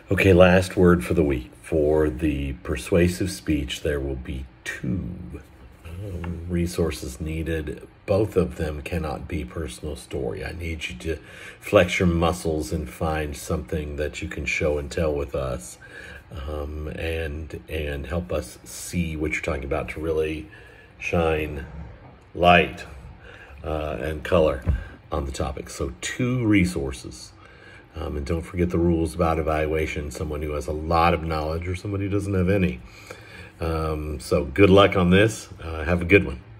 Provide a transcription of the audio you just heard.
Okay, last word for the week. For the persuasive speech, there will be two resources needed. Both of them cannot be personal story. I need you to flex your muscles and find something that you can show and tell with us, and help us see what you're talking about to really shine light and color on the topic. So two resources. And don't forget the rules about evaluation. Someone who has a lot of knowledge or somebody who doesn't have any. So good luck on this. Have a good one.